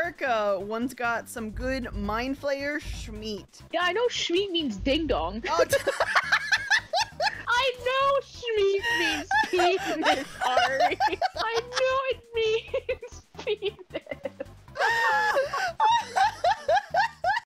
Haruka once got some good mind flayer SCHMEAT. Yeah, I know SCHMEAT means ding dong. Oh, I know SCHMEAT means penis.